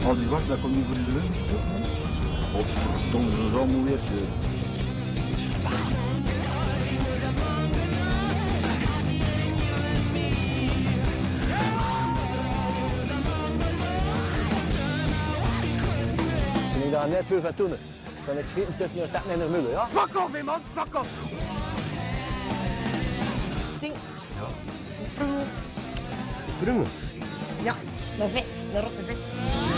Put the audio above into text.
Al die wacht, dat komt niet voor iedereen. Godverdomme, dat zal mooi eerst weer. Als ik daar net veel van doen, dan ik schieten tussen de takken en de mullen, ja? Fuck off, man, fuck off! Stink. Prima. Ja, de vis, de rotte vis.